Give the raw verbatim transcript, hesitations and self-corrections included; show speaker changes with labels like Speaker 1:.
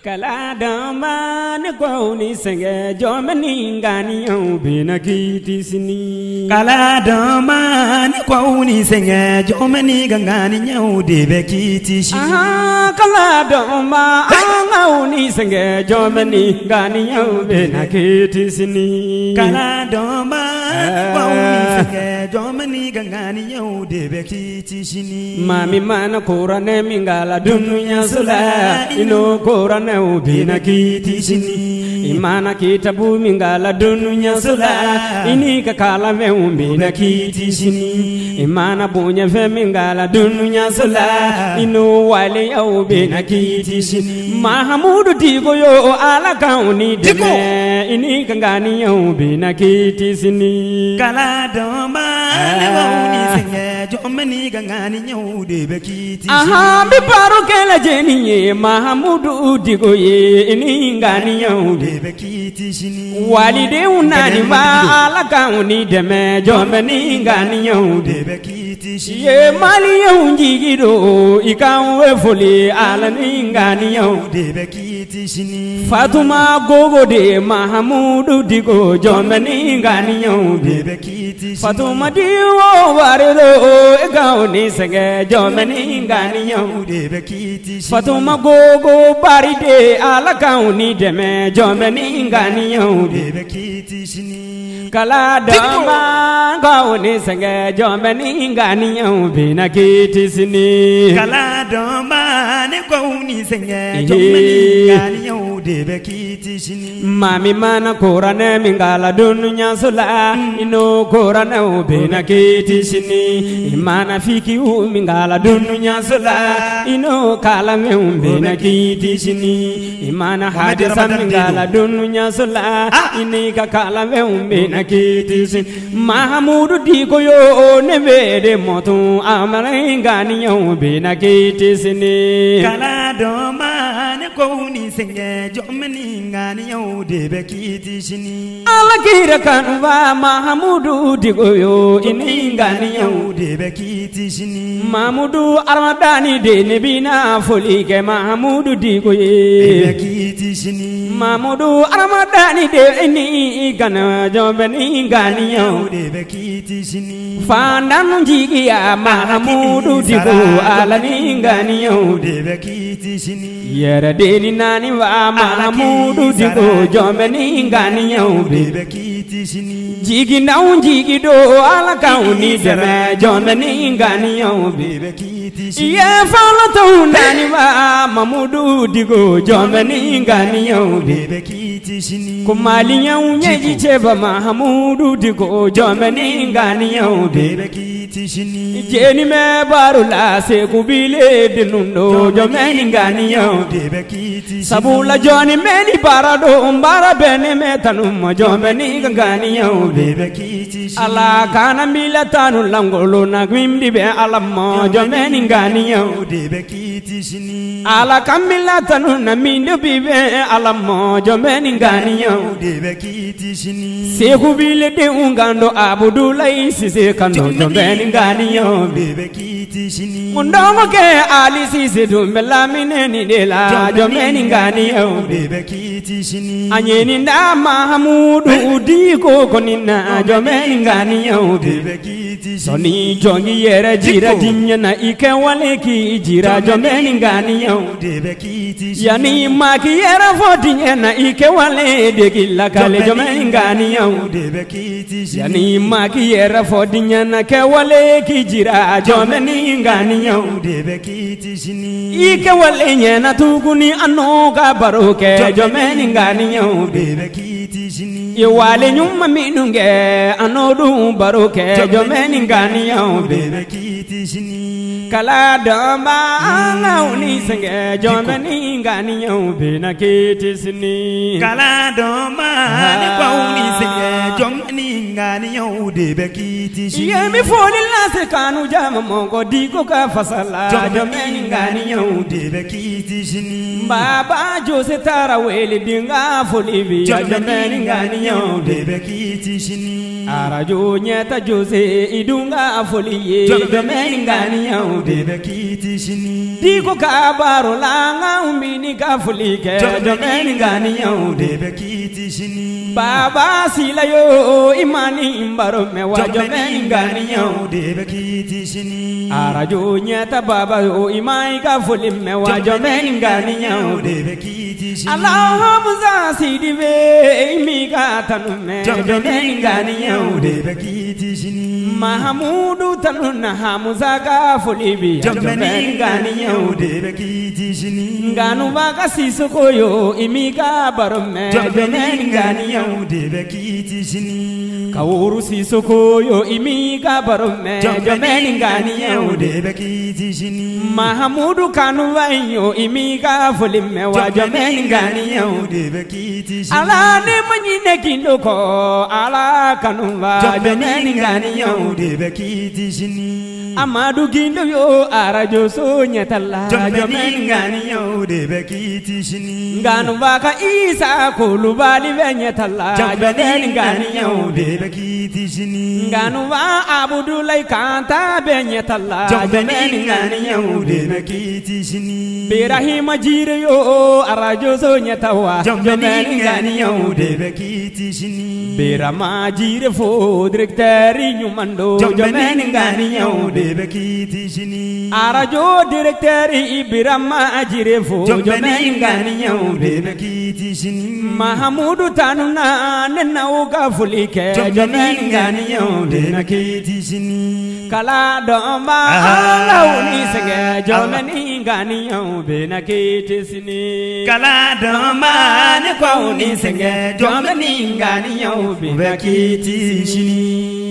Speaker 1: Kaladama ne kwauni senge jomani ngani yau bina kiti sini.
Speaker 2: Kaladama ne kwauni senge jomani gangani yau debe kiti sini.
Speaker 1: Ah, kaladama ngauni senge jomani ngani yau bina kiti sini.
Speaker 2: Kaladama kwauni senge jomani gangani yau debe kiti sini.
Speaker 1: Mami mana korane mingala dununya sula ino korane ubina kiti sini. Imana kitabu mingala dununya sula inika kala me umbina kiti sini. Imana bunya fe mingala dununya sula ino wale ya ubina kiti sini. Mahamudu digo yo ala kauni deme inika ngani ya ubina kiti sini.
Speaker 2: Kaladama ne kwauni senge jomani gangani yau debe kiti sini.
Speaker 1: Aha mi paro kela jeni ye Mahamudu digo ye ini ngani yau
Speaker 2: debe kiti sini.
Speaker 1: Walide unani ma ala kauni deme jomani ngani yau
Speaker 2: debe kiti sini.
Speaker 1: Ye mali yau njigido ikawe foli ala ni ngani yau
Speaker 2: debe kiti sini.
Speaker 1: Fatuma gogo de Mahamudu digo jomani ngani yau
Speaker 2: debe kiti sini.
Speaker 1: Fatuma diwo waredo ikauni sege jomani ngani yau
Speaker 2: debe kiti sini.
Speaker 1: Fatuma gogo baride ala kauni deme jomani ngani yau
Speaker 2: debe kiti sini.
Speaker 1: Kaladama kauni sege jomani ngani yau bina kiti sini.
Speaker 2: Kaladama ne kwauni senge jomani ngani yau debe kiti sini.
Speaker 1: Mami mana korane mingala dununya sula ino korane ubina kiti sini. Imana fiki u mingala dununya sula ino kala me umbina kiti sini. Imana hadisa mingala dununya sula inika kala me umbina kiti sini. Mahamudu digo yo nevede motu amale ngani yo umbina kiti sini.
Speaker 2: Kaladama ne kwauni senge jomani ngani yau debe kiti sini.
Speaker 1: Ala kira kanwa Mahamudu digo yo ini ngani yau
Speaker 2: debe kiti sini.
Speaker 1: Mahamudu armadani de nebina foli ke Mahamudu digo ye
Speaker 2: debe kiti sini.
Speaker 1: Mahamudu armadani de ini gana jomani ngani yau
Speaker 2: debe kiti sini.
Speaker 1: Fandan jigi ya Mahamudu digo ala ni ngani yau
Speaker 2: debe kiti sini.
Speaker 1: Yera deni nani wa Mahamudu digo jomani ngani yau
Speaker 2: debe kiti sini.
Speaker 1: Jigi naun jigi do ala kauni deme jomani ngani yau
Speaker 2: debe kiti sini.
Speaker 1: Ye fala to nani wa Mahamudu digo jomani ngani yau
Speaker 2: debe kiti sini.
Speaker 1: Kumali yau nyeji cheba Mahamudu digo jomani ngani yau
Speaker 2: debe kiti sini.
Speaker 1: Jeni me barula se kubile dinundo jomani ngani yau
Speaker 2: debe kiti sini.
Speaker 1: Sabula joni meni barado mbara bene me tanum jomani ngani yau
Speaker 2: debe kiti sini.
Speaker 1: Ala kana mila tanu langolo na gwimdi be alamo jomani ngani yau
Speaker 2: debe kiti sini.
Speaker 1: Ala kamila tanu na mindu bibe alamo jomani ngani yau
Speaker 2: debe kiti sini.
Speaker 1: Seku bile de ungando Abudulai sise kando jomani ngani yau
Speaker 2: debe kiti sini.
Speaker 1: Mundongo ke ali sise dumbela mineni de la jomani ngani yau
Speaker 2: debe kiti sini.
Speaker 1: Anyeni nda Mahamudu digo konina jomani ngani yau
Speaker 2: debe kiti sini.
Speaker 1: Soni jongi yere jira dinya na ike wale ki jira jomani ngani yau
Speaker 2: debe kiti sini.
Speaker 1: Yani maki yere fodinya na ike wale de gilla kale jomani ngani yau
Speaker 2: debe kiti sini.
Speaker 1: Yani maki yere fodinya na ke wale ki jira jomani ngani yau
Speaker 2: debe kiti sini.
Speaker 1: Ike wale nyena tuguni anoga baroke jomani ngani yau
Speaker 2: debe kiti sini.
Speaker 1: Ye wale nyuma minunge anodu baroke jomani ngani yau
Speaker 2: debe kiti sini.
Speaker 1: Kaladama ngauni senge jomani ngani yau bina kiti sini.
Speaker 2: Kaladama ne kwauni senge jomani ngani yau debe kiti kiti shini
Speaker 1: Yemi foli lase kanu jama mongo diko ka fasala
Speaker 2: Jomeni ngani yau debe kiti shini
Speaker 1: Baba Jose tara weli dinga foli vi
Speaker 2: Jomeni ngani yau debe kiti shini
Speaker 1: Arajo nyeta Jose idunga foli ye
Speaker 2: Jomeni ngani yau debe kiti shini
Speaker 1: Diko ka baro langa umbini ka foli ke
Speaker 2: Jomeni ngani yau debe kiti shini
Speaker 1: Baba sila yo imani imbaro mewa
Speaker 2: Jomeni ngani yau debe kiti shini
Speaker 1: Arajo nyeta baba yo imai ka foli mewa
Speaker 2: Jomeni ngani yau debe kiti shini
Speaker 1: Allahumma sidi ve imi ka tanume
Speaker 2: Jomeni ngani yau debe kiti shini
Speaker 1: Mahamudu tanuna hamuza ka foli bi
Speaker 2: Jomeni ngani yau debe kiti shini
Speaker 1: Nganu baka sisoko yo imi ka barome
Speaker 2: Jomeni ngani yau debe kiti shini
Speaker 1: Kawuru sisoko yo imi ka barome
Speaker 2: Jomeni ngani yau debe kiti shini
Speaker 1: Mahamudu kanu wayo imi ka foli mewa
Speaker 2: Jomeni ngani yau debe kiti shini
Speaker 1: Ala ne manyine kindoko ala kanu wa
Speaker 2: Jomeni ngani yau debe kiti shini
Speaker 1: Amadu gindo yo arajo so nyetala
Speaker 2: Jomeni ngani yau debe kiti shini
Speaker 1: Nganu baka isa kulubali venyetala
Speaker 2: Jomeni ngani yau debe kiti shini
Speaker 1: Nganu ba abudulai kanta benyetala
Speaker 2: Jomeni ngani yau debe kiti shini
Speaker 1: Birahima jire yo arajo so nyetawa
Speaker 2: Jomeni ngani yau debe kiti shini
Speaker 1: Birama jire fo direkteri nyumando
Speaker 2: Jomeni ngani yau debe kiti shini
Speaker 1: Arajo direkteri Birama jire fo
Speaker 2: Jomeni ngani yau debe kiti shini
Speaker 1: Mahamudu tanuna nena uka fulike
Speaker 2: Jomeni ngani yau debe kiti shini
Speaker 1: Kala domba ala uni senge Jomeni ngani yau bena kiti sini
Speaker 2: Kala doma ne kwa uni senge Jomeni ngani yau debe kiti shini